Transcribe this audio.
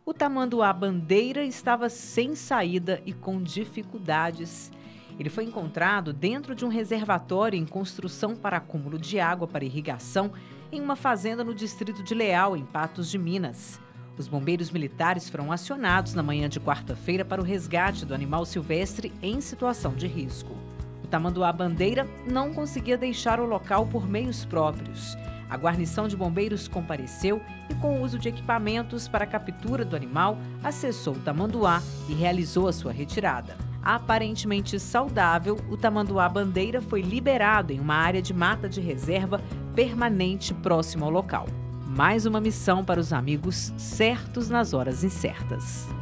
O tamanduá bandeira estava sem saída e com dificuldades. Ele foi encontrado dentro de um reservatório em construção para acúmulo de água para irrigação em uma fazenda no distrito de Leal, em Patos de Minas. Os bombeiros militares foram acionados na manhã de quarta-feira para o resgate do animal silvestre em situação de risco. O tamanduá bandeira não conseguia deixar o local por meios próprios. A guarnição de bombeiros compareceu e, com o uso de equipamentos para a captura do animal, acessou o tamanduá e realizou a sua retirada. Aparentemente saudável, o tamanduá bandeira foi liberado em uma área de mata de reserva permanente próximo ao local. Mais uma missão para os amigos certos nas horas incertas.